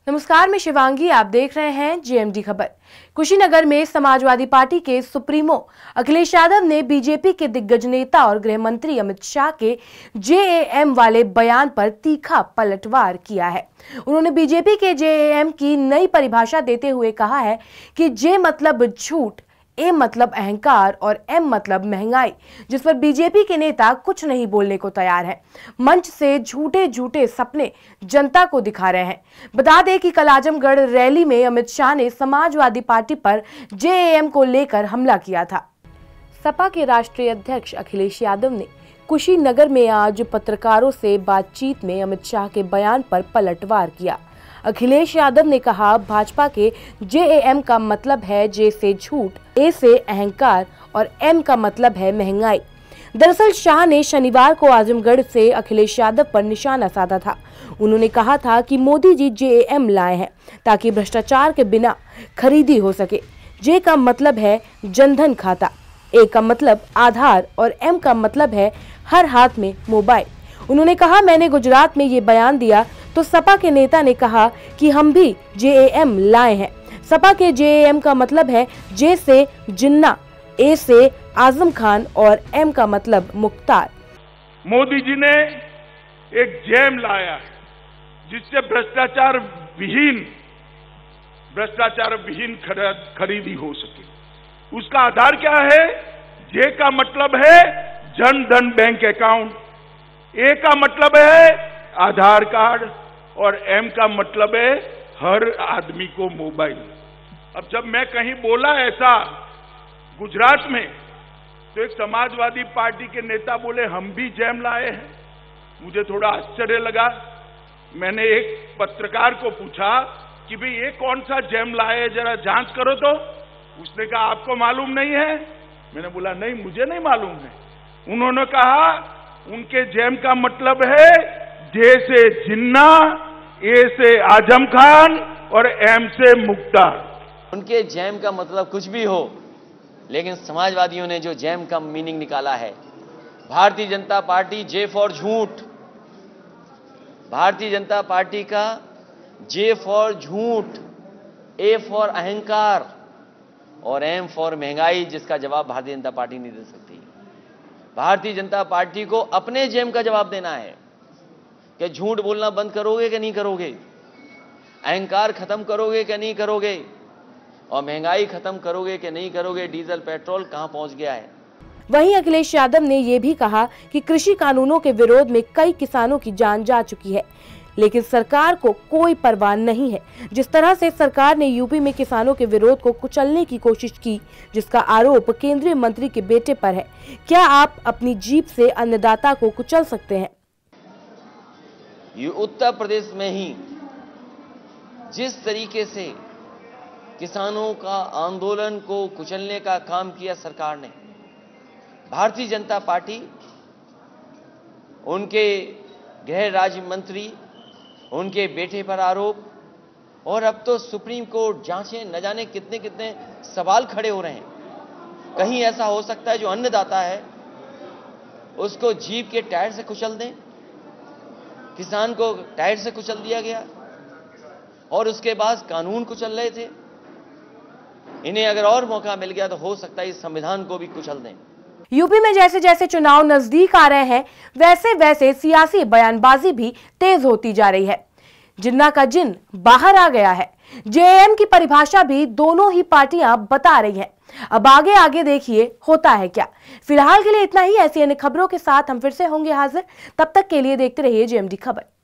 नमस्कार, मैं शिवांगी, आप देख रहे हैं जेएमडी खबर। कुशीनगर में समाजवादी पार्टी के सुप्रीमो अखिलेश यादव ने बीजेपी के दिग्गज नेता और गृह मंत्री अमित शाह के जेएएम वाले बयान पर तीखा पलटवार किया है। उन्होंने बीजेपी के जेएएम की नई परिभाषा देते हुए कहा है कि जे मतलब झूठ, ए मतलब अहंकार और एम मतलब महंगाई, जिस पर बीजेपी के नेता कुछ नहीं बोलने को तैयार हैं। मंच से झूठे झूठे सपने जनता को दिखा रहे हैं। बता दें कि कल आजमगढ़ रैली में अमित शाह ने समाजवादी पार्टी पर जेएएम को लेकर हमला किया था। सपा के राष्ट्रीय अध्यक्ष अखिलेश यादव ने कुशीनगर में आज पत्रकारों से बातचीत में अमित शाह के बयान पर पलटवार किया। अखिलेश यादव ने कहा, भाजपा के जेएएम का मतलब है जे से झूठ, ए से अहंकार और एम का मतलब है महंगाई। दरअसल शाह ने शनिवार को आजमगढ़ से अखिलेश यादव पर निशाना साधा था। उन्होंने कहा था कि मोदी जी जेएएम लाए हैं ताकि भ्रष्टाचार के बिना खरीदी हो सके। जे का मतलब है जनधन खाता, ए का मतलब आधार और एम का मतलब है हर हाथ में मोबाइल। उन्होंने कहा, मैंने गुजरात में ये बयान दिया तो सपा के नेता ने कहा कि हम भी जेएएम लाए हैं। सपा के जेएएम का मतलब है जे से जिन्ना, ए से आजम खान और एम का मतलब मुख्तार। मोदी जी ने एक जेएम लाया है जिससे भ्रष्टाचार विहीन खरीदी हो सके। उसका आधार क्या है? जे का मतलब है जन धन बैंक अकाउंट, ए का मतलब है आधार कार्ड और एम का मतलब है हर आदमी को मोबाइल। अब जब मैं कहीं बोला ऐसा गुजरात में तो एक समाजवादी पार्टी के नेता बोले हम भी जेएम लाए हैं। मुझे थोड़ा आश्चर्य लगा। मैंने एक पत्रकार को पूछा कि भाई ये कौन सा जेएम लाए, जरा जांच करो तो। उसने कहा आपको मालूम नहीं है? मैंने बोला नहीं, मुझे नहीं मालूम है। उन्होंने कहा उनके जेएम का मतलब है जे से जिन्ना, ए से आजम खान और एम से मुख्तार। उनके जेएम का मतलब कुछ भी हो, लेकिन समाजवादियों ने जो जेएम का मीनिंग निकाला है, Bharatiya Janata party J for झूठ, भारतीय जनता पार्टी का जे फॉर झूठ, ए फॉर अहंकार और एम फॉर महंगाई, जिसका जवाब भारतीय जनता पार्टी नहीं दे सकती। भारतीय जनता पार्टी को अपने जेएम का जवाब देना है कि झूठ बोलना बंद करोगे कि नहीं करोगे, अहंकार खत्म करोगे कि नहीं करोगे, और महंगाई खत्म करोगे कि नहीं करोगे। डीजल पेट्रोल कहां पहुंच गया है। वहीं अखिलेश यादव ने यह भी कहा कि कृषि कानूनों के विरोध में कई किसानों की जान जा चुकी है, लेकिन सरकार को कोई परवाह नहीं है। जिस तरह से सरकार ने यूपी में किसानों के विरोध को कुचलने की कोशिश की, जिसका आरोप केंद्रीय मंत्री के बेटे पर है, क्या आप अपनी जीप से अन्नदाता को कुचल सकते हैं? ये उत्तर प्रदेश में ही जिस तरीके से किसानों का आंदोलन को कुचलने का काम किया सरकार ने, भारतीय जनता पार्टी, उनके गृह राज्य मंत्री, उनके बेटे पर आरोप, और अब तो सुप्रीम कोर्ट जांचे, न जाने कितने कितने सवाल खड़े हो रहे हैं। कहीं ऐसा हो सकता है जो अन्नदाता है उसको जीप के टायर से कुचल दें? किसान को टायर से कुचल दिया गया और उसके बाद कानून कुचल रहे थे। इन्हें अगर और मौका मिल गया तो हो सकता है इस संविधान को भी कुचल दें। यूपी में जैसे जैसे चुनाव नजदीक आ रहे हैं, वैसे वैसे सियासी बयानबाजी भी तेज होती जा रही है। जिन्ना का जिन बाहर आ गया है। जेएएम की परिभाषा भी दोनों ही पार्टियां बता रही हैं। अब आगे आगे देखिए होता है क्या। फिलहाल के लिए इतना ही। ऐसी अन्य खबरों के साथ हम फिर से होंगे हाजिर। तब तक के लिए देखते रहिए जेएमडी खबर।